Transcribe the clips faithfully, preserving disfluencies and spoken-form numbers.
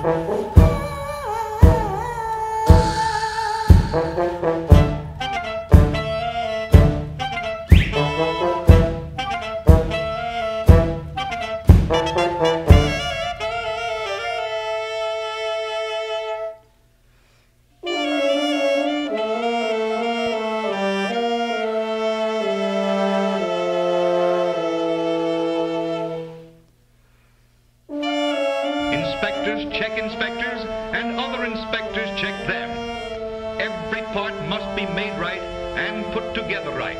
Inspectors check inspectors, and other inspectors check them. Every part must be made right and put together right.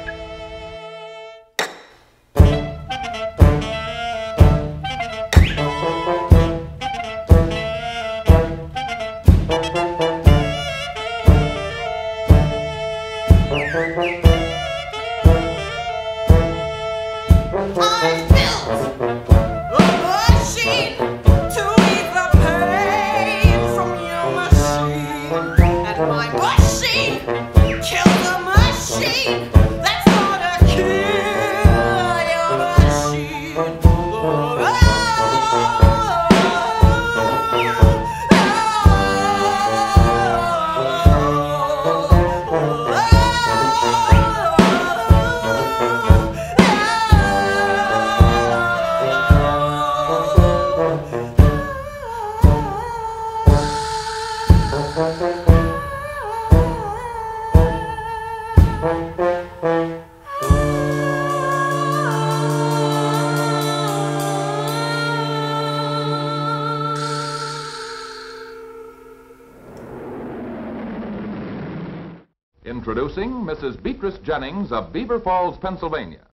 I built a machine to eat the pain from your machine, and my machine killed the machine. That's gonna kill your machine. Oh, Introducing Missus Beatrice Jennings of Beaver Falls, Pennsylvania.